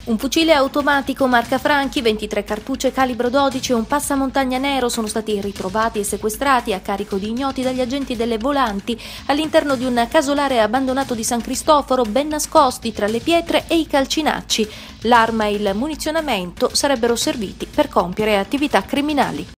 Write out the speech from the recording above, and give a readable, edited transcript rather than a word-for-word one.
Un fucile automatico marca Franchi, 23 cartucce calibro 12 e un passamontagna nero sono stati ritrovati e sequestrati a carico di ignoti dagli agenti delle volanti all'interno di un casolare abbandonato di San Cristoforo, ben nascosti tra le pietre e i calcinacci. L'arma e il munizionamento sarebbero serviti per compiere attività criminali.